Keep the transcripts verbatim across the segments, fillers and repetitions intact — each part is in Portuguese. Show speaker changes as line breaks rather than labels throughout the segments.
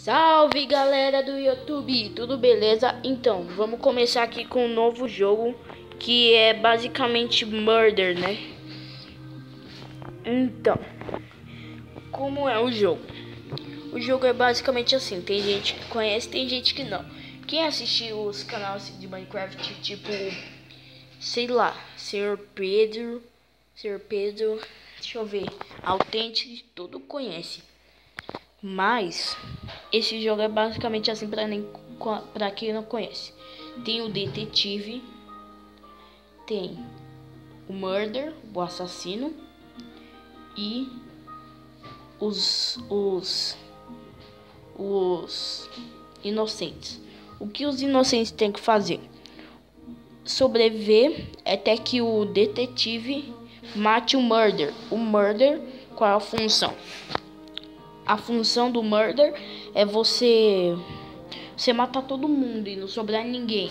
Salve galera do YouTube, tudo beleza? Então, vamos começar aqui com um novo jogo que é basicamente Murder, né? Então, como é o jogo? O jogo é basicamente assim, tem gente que conhece, tem gente que não. Quem assistiu os canais de Minecraft, tipo, sei lá, Senhor Pedro, Senhor Pedro, deixa eu ver, Authentic, tudo conhece. Mas esse jogo é basicamente assim para nem para quem não conhece. Tem o detetive, tem o murder, o assassino e os os os inocentes. O que os inocentes têm que fazer? Sobreviver até que o detetive mate o murder. O murder, qual é a função? A função do murder é você você matar todo mundo e não sobrar ninguém.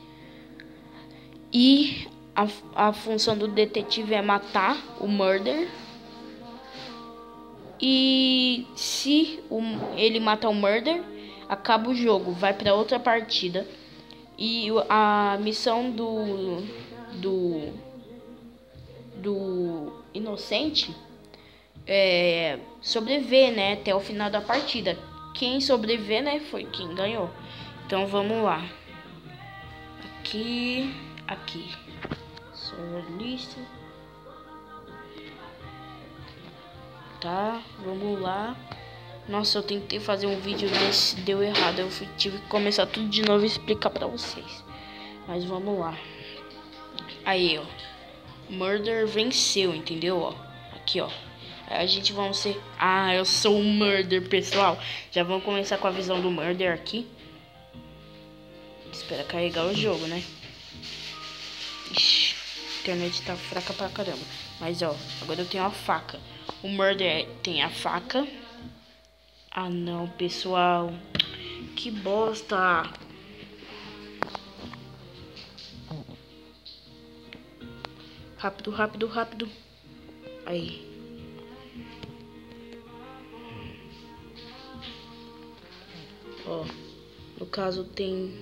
E a, a função do detetive é matar o murder. E se o, ele matar o murder, acaba o jogo, vai para outra partida. E a missão do do do inocente é sobreviver, né, até o final da partida. Quem sobreviver, né, foi quem ganhou. Então vamos lá. Aqui, aqui. Lista. Tá, vamos lá. Nossa, eu tentei fazer um vídeo desse, deu errado. Eu tive que começar tudo de novo e explicar pra vocês. Mas vamos lá. Aí, ó. Murder venceu, entendeu, ó? Aqui, ó. A gente vamos ser... Ah, eu sou o Murder, pessoal. Já vamos começar com a visão do Murder aqui. Espera carregar o jogo, né? Ixi, a internet tá fraca pra caramba. Mas, ó, agora eu tenho a faca. O Murder tem a faca. Ah, não, pessoal. Que bosta. Rápido, rápido, rápido. Aí. Ó, no caso tem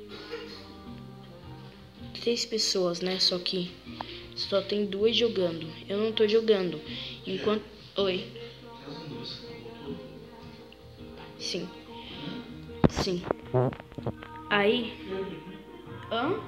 três pessoas, né? Só que só tem duas jogando. Eu não tô jogando. Enquanto... Oi. Sim. Sim. Aí... Hã?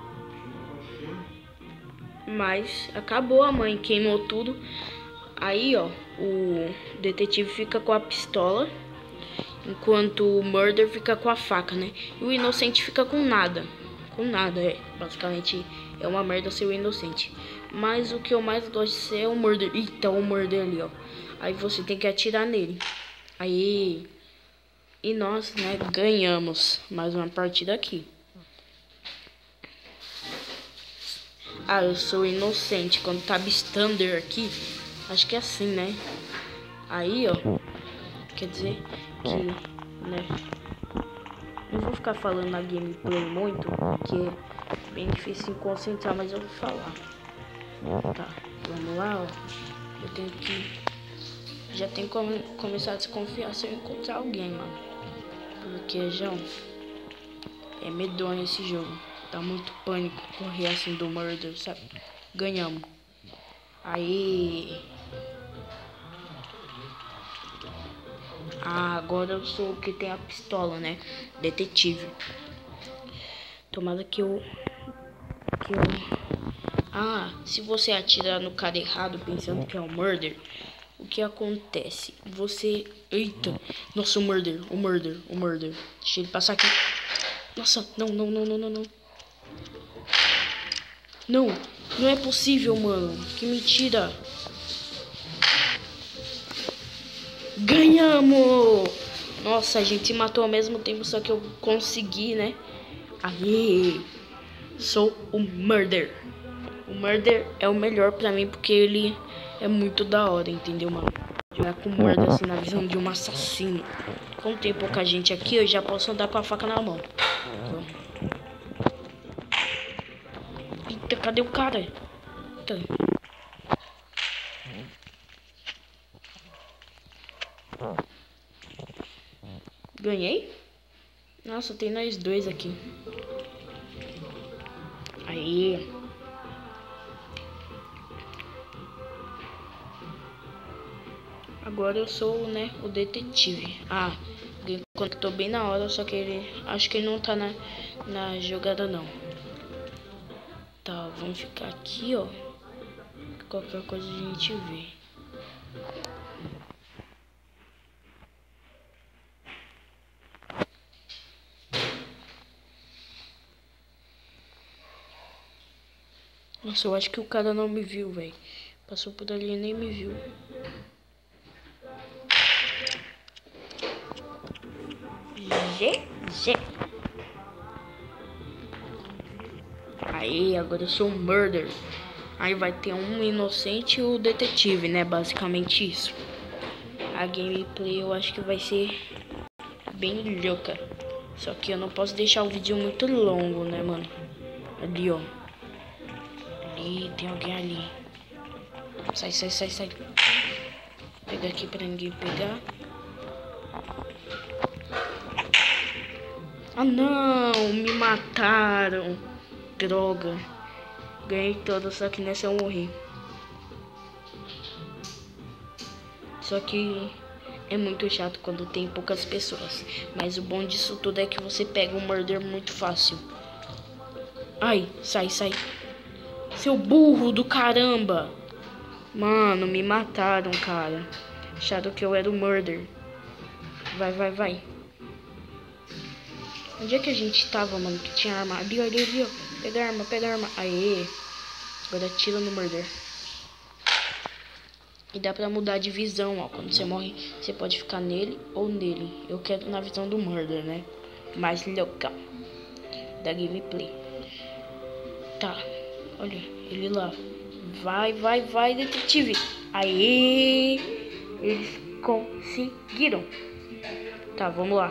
Mas acabou, a mãe queimou tudo. Aí, ó, o detetive fica com a pistola, enquanto o murder fica com a faca, né? E o inocente fica com nada. Com nada, é. Basicamente é uma merda ser o inocente. Mas o que eu mais gosto de ser é o murder. Eita, o murder ali, ó. Aí você tem que atirar nele. Aí... E nós, né, ganhamos mais uma partida aqui. Ah, eu sou inocente. Quando tá bystander aqui, acho que é assim, né? Aí, ó, quer dizer que, né, não vou ficar falando na gameplay muito, porque é bem difícil se concentrar, mas eu vou falar. Tá, vamos lá, ó. Eu tenho que... Já tenho que começar a desconfiar se eu encontrar alguém, mano. Porque, já é medonho esse jogo. Dá muito pânico correr assim do murder, sabe? Ganhamos. Aí... Ah, agora eu sou o que tem a pistola, né? Detetive. Tomara que eu... Que eu... Ah, se você atirar no cara errado pensando que é um murder, o que acontece? Você... Eita! Nossa, o murder, o murder, o murder. Deixa ele passar aqui. Nossa, não, não, não, não, não, não. Não, não é possível, mano. Que mentira. Ganhamos! Nossa, a gente se matou ao mesmo tempo, só que eu consegui, né? Aí, sou o Murder. O Murder é o melhor pra mim porque ele é muito da hora, entendeu, mano? Jogar com o Murder assim na visão de um assassino. Como tem pouca gente aqui, eu já posso andar com a faca na mão. Então... Eita, cadê o cara? Eita. Ganhei? Nossa, tem nós dois aqui. Aí. Agora eu sou, né, o detetive. Ah, ele conectou bem na hora, só que ele... Acho que ele não tá na, na jogada, não. Tá, vamos ficar aqui, ó. Qualquer coisa a gente vê. Nossa, eu acho que o cara não me viu, velho. Passou por ali e nem me viu. G G. Aí, agora eu sou um murder. Aí vai ter um inocente e o detetive, né? Basicamente isso. A gameplay eu acho que vai ser bem louca. Só que eu não posso deixar o vídeo muito longo, né, mano? Ali, ó. Ali, tem alguém ali. Sai, sai, sai, sai. Pega aqui pra ninguém pegar. Ah, não! Me mataram. Droga. Ganhei todas, só que nessa eu morri. Só que é muito chato quando tem poucas pessoas. Mas o bom disso tudo é que você pega um murder muito fácil. Ai, sai, sai. Seu burro do caramba. Mano, me mataram, cara. Acharam que eu era o murder. Vai, vai, vai. Onde é que a gente tava, mano? Que tinha arma. Ali, ali, ali, ó. Pega a arma, pega a arma. Aê. Agora tira no murder. E dá pra mudar de visão, ó. Quando você morre, você pode ficar nele ou nele. Eu quero na visão do murder, né? Mais local da gameplay. Tá. Olha, ele lá. Vai, vai, vai, detetive. Aê. Eles conseguiram. Tá, vamos lá.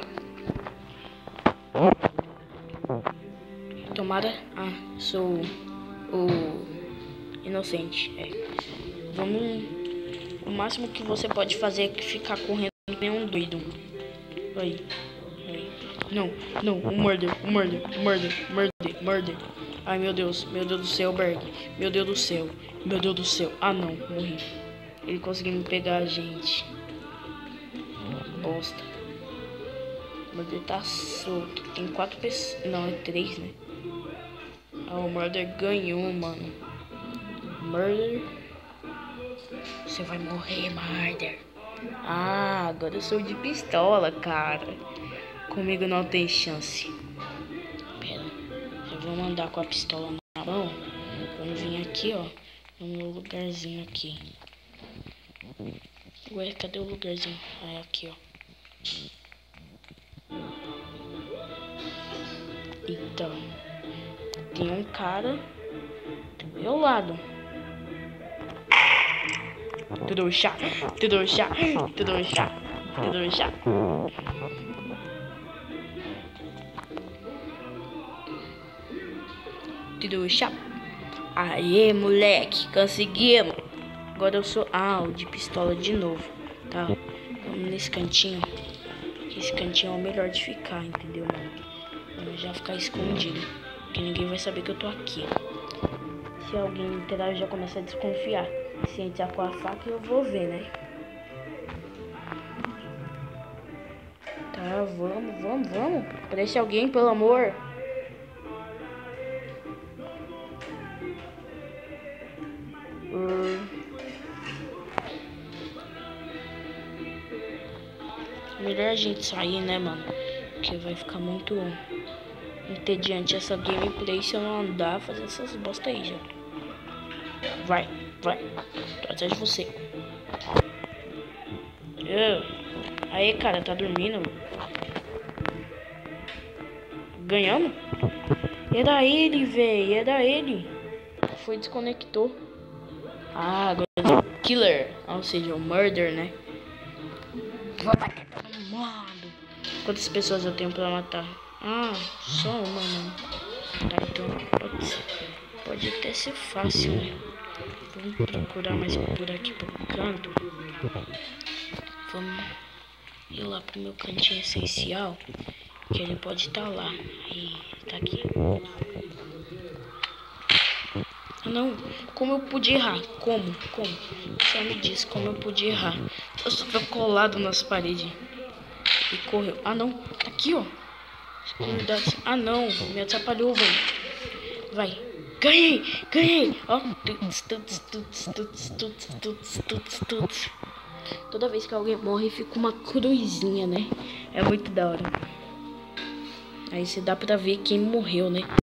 Tomara... Ah, sou o inocente. É. Vamos... O máximo que você pode fazer é ficar correndo nem um doido. Aí. Aí. Não, não, o murder, o murder, o murder, murder, murder. Ai, meu Deus, meu Deus do céu, Berg. Meu Deus do céu, meu Deus do céu. Ah, não, morri. Ele conseguiu me pegar, gente. Bosta. O murder tá solto. Tem quatro pessoas. Não, é três, né? Ah, o murder ganhou, mano. Murder. Você vai morrer, murder. Ah, agora eu sou de pistola, cara. Comigo não tem chance. Pera. Eu vou mandar com a pistola na mão. Vamos vir aqui, ó. No meu lugarzinho aqui. Ué, cadê o lugarzinho? Ah, é aqui, ó. Então, tem um cara do meu lado. Tudo chá, tudo chá, tudo chá, tudo chá. Tudo chá. Aê, moleque, conseguimos. Agora eu sou... Ah, o de pistola de novo. Tá, vamos nesse cantinho. Esse cantinho é o melhor de ficar, entendeu, mano? Vamos já ficar escondido, porque ninguém vai saber que eu tô aqui. Se alguém entrar, eu já começo a desconfiar. Se entrar com a faca, eu vou ver, né? Tá, vamos, vamos, vamos. Aparece alguém, pelo amor. Uh... Melhor a gente sair, né, mano? Porque vai ficar muito entediante essa gameplay se eu não andar fazer essas bosta aí já. Vai, vai. Tô atrás de você. Uh. Aí, cara, tá dormindo? Ganhamos? Era ele, velho. Era ele. Foi, desconectou. Ah, agora é o killer. Ou seja, o murder, né? Vou bater todo mundo. Quantas pessoas eu tenho pra matar? Ah, só uma, mano. Tá, então pode ser. Pode até ser fácil, né? Vamos procurar mais por aqui pro canto. Vamos. ir lá pro meu cantinho essencial, que ele pode estar lá. Aí, tá aqui. Ah, não, como eu pude errar? Como? Como? Só me diz como eu pude errar. Eu só tô colado nas paredes. E correu. Ah, não. Tá aqui, ó. Escuridade. Ah, não. Me atrapalhou, velho. Vai. Ganhei. Ganhei. Ó. Tuts, tuts, tuts, tuts, tuts, tuts, tuts, tuts. Toda vez que alguém morre, fica uma cruzinha, né? É muito da hora. Aí você dá pra ver quem morreu, né?